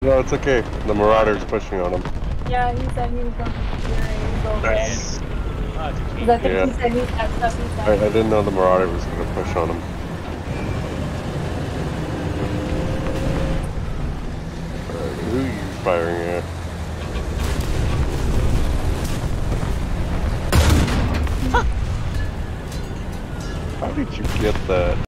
No, it's okay. The Marauder's pushing on him. Yeah, he said he was going to be over there. Nice. Because I think he said he had stuff he I said. didn't know the Marauder was going to push on him. Alright, who are you firing at?